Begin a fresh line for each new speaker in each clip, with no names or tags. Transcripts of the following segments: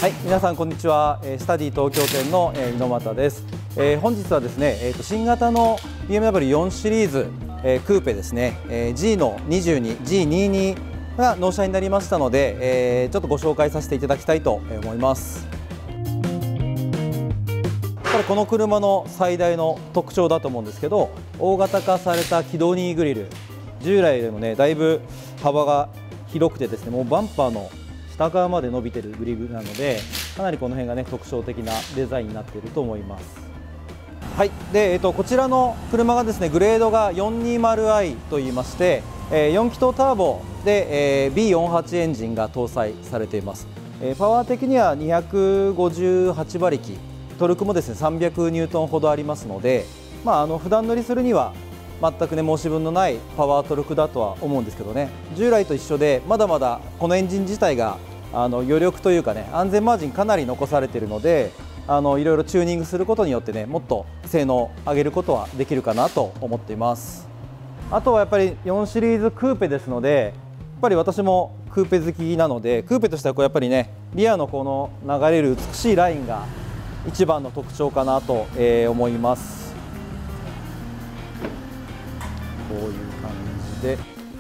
はい、皆さんこんにちは。スタディ東京店の猪俣です。本日はですね、新型の BMW4 シリーズ、クーペですね、G の22、G22 が納車になりましたので、ちょっとご紹介させていただきたいと思います。この車の最大の特徴だと思うんですけど、大型化されたキドニーグリル、従来でもねだいぶ幅が広くてですね、もうバンパーの下側まで伸びてるグリルなので、かなりこの辺がね特徴的なデザインになっていると思います。はい、で、こちらの車がですねグレードが 420i といいまして、4気筒ターボで、B48 エンジンが搭載されています。パワー的には258馬力、トルクもですね300ニュートンほどありますので、普段乗りするには全くね申し分のないパワートルクだとは思うんですけどね、従来と一緒でまだまだこのエンジン自体が余力というかね、安全マージンかなり残されているので、いろいろチューニングすることによってねもっと性能を上げることはできるかなと思っています。あとはやっぱり4シリーズクーペですので、やっぱり私もクーペ好きなので、クーペとしてはやっぱりねリアのこの流れる美しいラインが一番の特徴かなと思います。こういう感じで、よ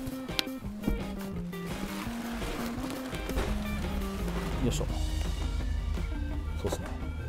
いしょ、そうですね。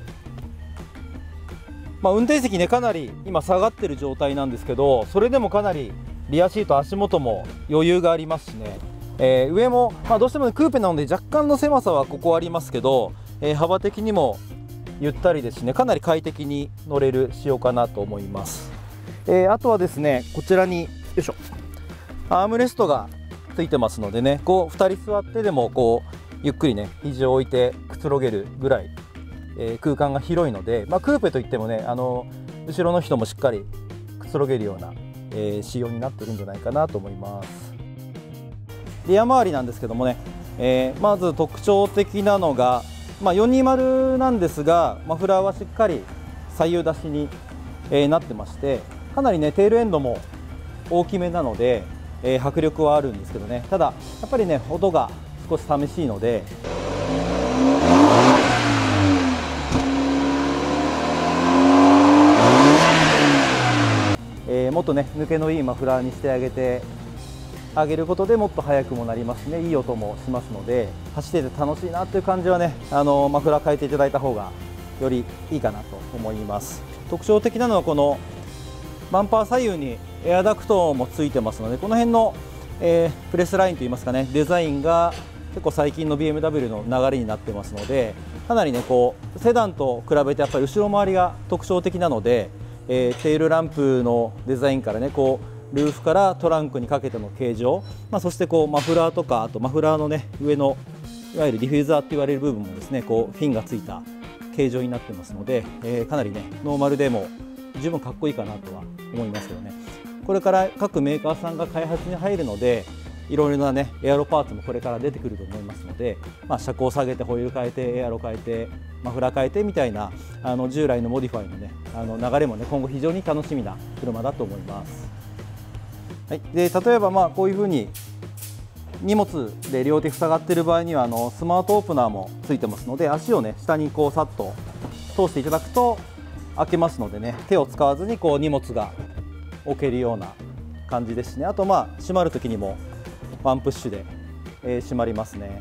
運転席ねかなり今下がってる状態なんですけど、それでもかなりリアシート足元も余裕がありますしね、上も、どうしても、ね、クーペなので若干の狭さはここありますけど、幅的にもゆったりですしね、かなり快適に乗れる仕様かなと思います。あとはですね、こちらによいしょ、アームレストがついてますのでね、こう2人座ってでもこうゆっくりね肘を置いてくつろげるぐらい、空間が広いので、クーペといってもね後ろの人もしっかりくつろげるような、仕様になってるんじゃないかなと思います。リア周りなんですけどもね、まず特徴的なのが、420なんですが、マフラーはしっかり左右出しに、なってまして、かなりねテールエンドも大きめなので、迫力はあるんですけどね、ただやっぱりね音が少し寂しいので、もっとね抜けのいいマフラーにしてあげることでもっと速くもなりますしね、いい音もしますので、走ってて楽しいなという感じはね、マフラー変えていただいた方がよりいいかなと思います。特徴的なのはこのバンパー左右にエアダクトもついてますので、この辺の、プレスラインといいますかね、デザインが結構最近の BMW の流れになってますので、かなりねこうセダンと比べてやっぱり後ろ回りが特徴的なので、テールランプのデザインからねこうルーフからトランクにかけての形状、そしてこうマフラーとか、あとマフラーのね上のいわゆるディフューザーって言われる部分もですねこうフィンがついた形状になってますので、かなりねノーマルでも十分かっこいいかなとは思いますけどね。これから各メーカーさんが開発に入るので、いろいろなねエアロパーツもこれから出てくると思いますので、車高下げてホイール変えてエアロ変えてマフラー変えてみたいな従来のモディファイのね流れもね今後非常に楽しみな車だと思います。はい、で例えばこういうふうに荷物で両手塞がっている場合にはスマートオープナーもついてますので、足をね下にこうさっと通していただくと開けますのでね、手を使わずにこう荷物が置けるような感じですしね。あと閉まる時にもワンプッシュで、閉まりますね。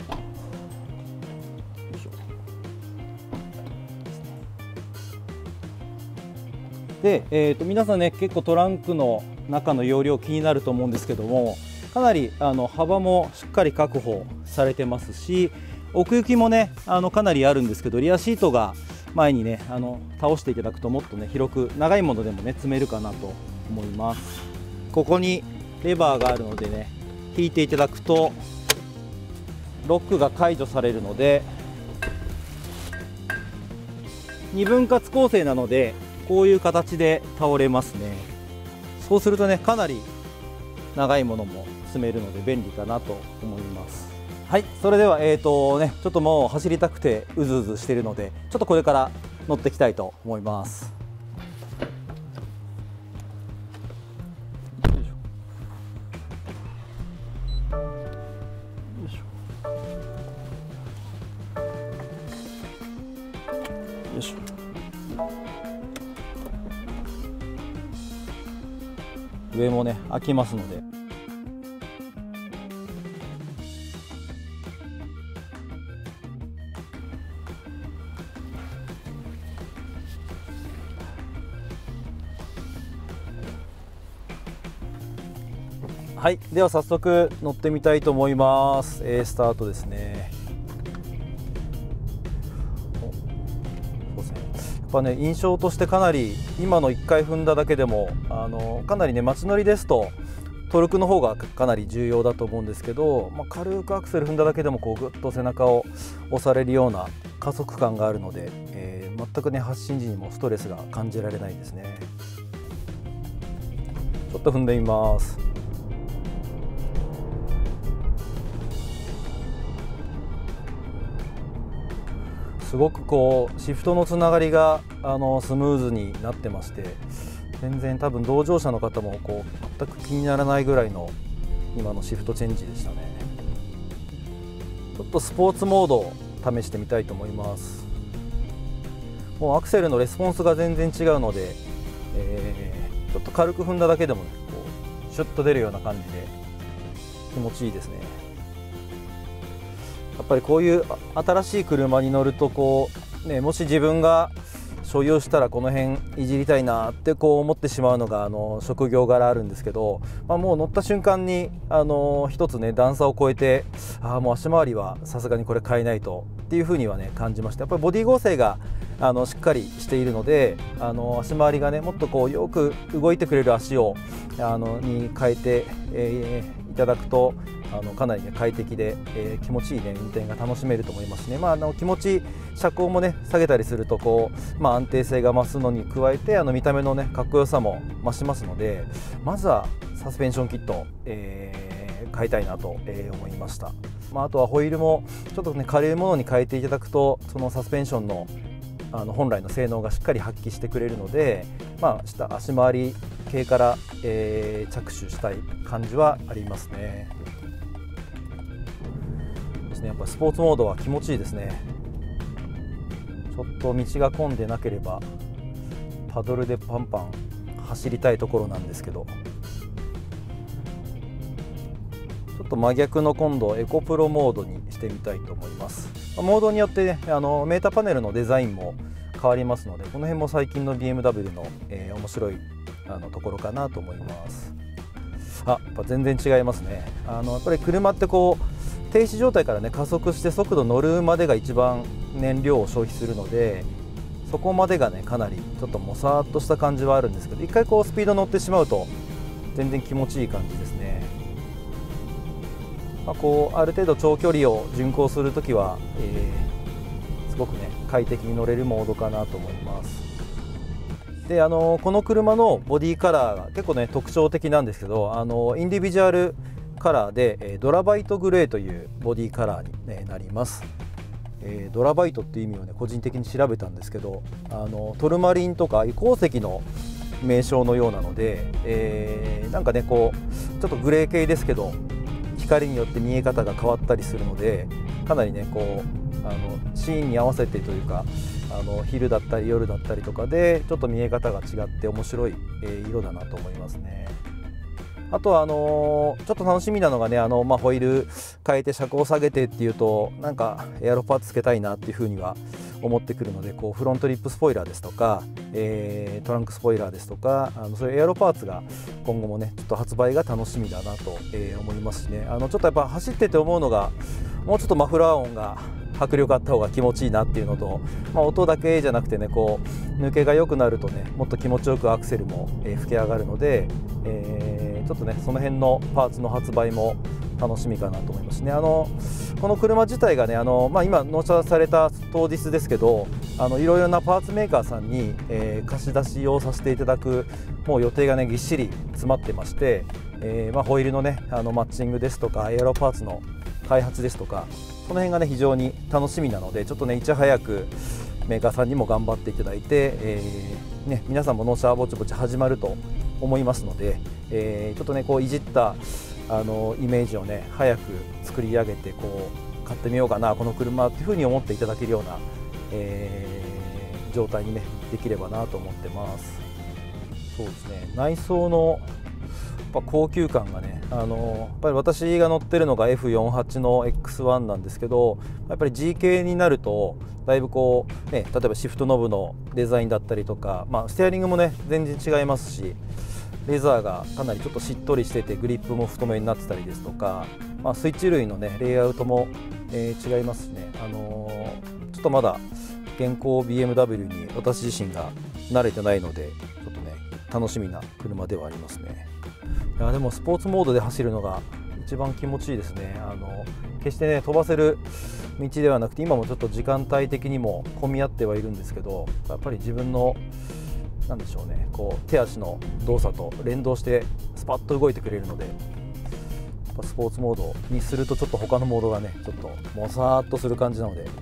で、皆さんね結構トランクの中の容量気になると思うんですけども、かなり幅もしっかり確保されてますし、奥行きもねかなりあるんですけど、リアシートが前にね倒していただくともっとね広く長いものでもね積めるかなと思います。ここにレバーがあるのでね、引いていただくとロックが解除されるので、2分割構成なのでこういう形で倒れますね。そうするとねかなり長いものも積めるので便利かなと思います。はい、それではちょっともう走りたくてうずうずしているので、ちょっとこれから乗っていきたいと思います。 上もね開きますので。はい、では早速乗ってみたいと思います。スタートですね。そうですね。やっぱね、印象としてかなり今の1回踏んだだけでもかなりね、街乗りですとトルクの方がかなり重要だと思うんですけど、軽くアクセル踏んだだけでもこうぐっと背中を押されるような加速感があるので、全くね発進時にもストレスが感じられないですね。ちょっと踏んでみます。すごくこうシフトのつながりがスムーズになってまして、全然多分同乗者の方もこう全く気にならないぐらいの今のシフトチェンジでしたね。ちょっとスポーツモードを試してみたいと思います。もうアクセルのレスポンスが全然違うので、ちょっと軽く踏んだだけでもね、こうシュッと出るような感じで気持ちいいですね。やっぱりこういう新しい車に乗るとこう、ね、もし自分が所有したらこの辺いじりたいなってこう思ってしまうのが職業柄あるんですけど、もう乗った瞬間に一つね段差を越えて、もう足回りはさすがにこれ変えないとっていう風にはね感じました。やっぱりボディ剛性がしっかりしているので、足回りがねもっとこうよく動いてくれる足をに変えて、いただくとかなり、ね、快適で、気持ちいい、ね、運転が楽しめると思いますね。気持ち車高もね下げたりするとこう、安定性が増すのに加えて見た目のねかっこよさも増しますので、まずはサスペンションキット、買いたいなと、思いました。あとはホイールもちょっとね軽いものに変えていただくと、そのサスペンションの本来の性能がしっかり発揮してくれるので、下足回り系から、着手したい感じはありますね。やっぱスポーツモードは気持ちいいですね。ちょっと道が混んでなければパドルでパンパン走りたいところなんですけど、ちょっと真逆の今度エコプロモードにしてみたいと思います。モードによってねメーターパネルのデザインも変わりますので、この辺も最近の BMW の、面白いところかなと思います。やっぱ全然違いますね。やっぱり車ってこう停止状態からね加速して速度乗るまでが一番燃料を消費するので、そこまでがねかなりちょっともさーっとした感じはあるんですけど、一回こうスピード乗ってしまうと全然気持ちいい感じですね。こうある程度長距離を巡航するときは、すごくね快適に乗れるモードかなと思います。でこの車のボディカラーが結構ね特徴的なんですけど、インディビジュアルカラーでドラバイトグレーというボディカラーになります。ドラバイトっていう意味をね個人的に調べたんですけど、トルマリンとか鉱石の名称のようなので、なんかねこうちょっとグレー系ですけど光によって見え方が変わったりするので、かなりねこうシーンに合わせてというか昼だったり夜だったりとかでちょっと見え方が違って面白い色だなと思いますね。あとはちょっと楽しみなのがねホイール変えて車高を下げてっていうと、なんかエアロパーツつけたいなっていうふうには思ってくるので、こうフロントリップスポイラーですとか、トランクスポイラーですとかそういうエアロパーツが今後もねちょっと発売が楽しみだなと、思いますしね。ちょっとやっぱ走ってて思うのが、もうちょっとマフラー音が迫力あった方が気持ちいいなっていうのと、音だけじゃなくてねこう抜けが良くなるとねもっと気持ちよくアクセルも、吹き上がるので、ちょっとねその辺のパーツの発売も楽しみかなと思いますね。この車自体がね今納車された当日ですけど、いろいろなパーツメーカーさんに、貸し出しをさせていただくもう予定がねぎっしり詰まってまして、ホイールのねマッチングですとかエアロパーツの開発ですとか、その辺がね非常に楽しみなので、ちょっとねいち早くメーカーさんにも頑張っていただいて、皆さんも納車ぼちぼち始まると思いますので、ちょっとねこういじったイメージをね早く作り上げてこう買ってみようかなこの車っていうふうに思っていただけるような、状態にねできればなと思ってます。そうですね、内装のぱ高級感がね、やっぱり私が乗ってるのが F48 の X1 なんですけど、やっぱり G 系になるとだいぶこう、ね、例えばシフトノブのデザインだったりとか、ステアリングもね全然違いますし、レザーがかなりちょっとしっとりしててグリップも太めになってたりですとか、スイッチ類のねレイアウトも、違いますしね、ちょっとまだ現行 BMW に私自身が慣れてないので、ちょっとね楽しみな車ではありますね。いやでもスポーツモードで走るのが一番気持ちいいですね。決してね飛ばせる道ではなくて、今もちょっと時間帯的にも混み合ってはいるんですけど、やっぱり自分のなんでしょうね、こう手足の動作と連動してスパッと動いてくれるので、やっぱスポーツモードにするとちょっと他のモードがねちょっともさーっとする感じなので、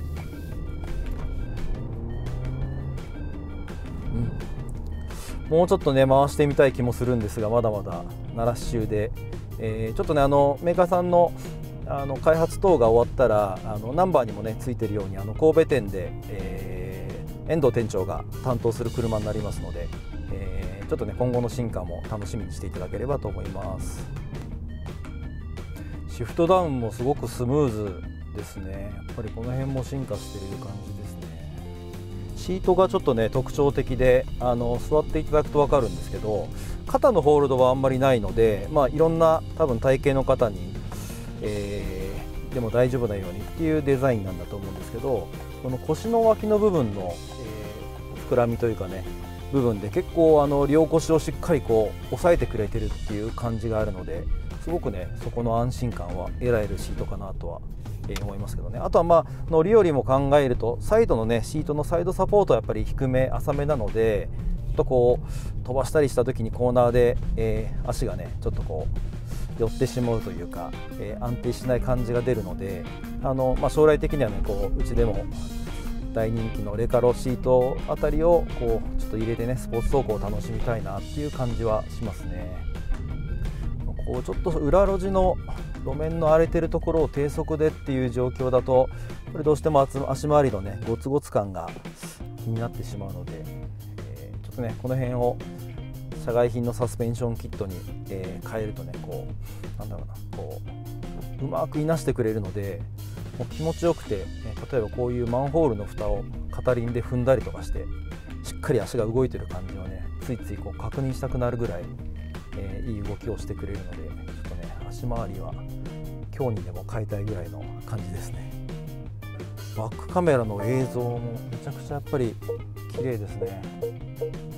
もうちょっとね回してみたい気もするんですが、まだまだ鳴らし中で、ちょっとねメーカーさんの開発等が終わったらナンバーにもねついてるように神戸店で、遠藤店長が担当する車になりますので、ちょっとね今後の進化も楽しみにしていただければと思います。シフトダウンもすごくスムーズですね。やっぱりこの辺も進化している感じですね。シートがちょっとね特徴的で、座っていただくと分かるんですけど、肩のホールドはあんまりないので、いろんな多分体型の方に、でも大丈夫なようにっていうデザインなんだと思うんですけど、この腰の脇の部分の、膨らみというかね部分で結構両腰をしっかりこう押さえてくれてるっていう感じがあるので、すごくねそこの安心感は得られるシートかなとは思いますけどね。あとは乗り降りも考えると、サイドのねシートのサイドサポートはやっぱり低め浅めなので、ちょっとこう飛ばしたりした時にコーナーで、足がねちょっとこう寄ってしまうというか、安定しない感じが出るので、将来的にはねこううちでも大人気のレカロシートあたりをこうちょっと入れてねスポーツ走行を楽しみたいなっていう感じはしますね。こうちょっと裏路地の路面の荒れてるところを低速でっていう状況だと、これどうしても足回りのねゴツゴツ感が気になってしまうので、ちょっとねこの辺を社外品のサスペンションキットに、変えるとねこうなんだろうな、こううまくいなしてくれるので、もう気持ちよくて、例えばこういうマンホールの蓋を片輪で踏んだりとかして、しっかり足が動いてる感じをねついついこう確認したくなるぐらい、いい動きをしてくれるので、ちょっとね足回りは今日にでも変えたいぐらいの感じですね。バックカメラの映像もめちゃくちゃやっぱり綺麗ですね。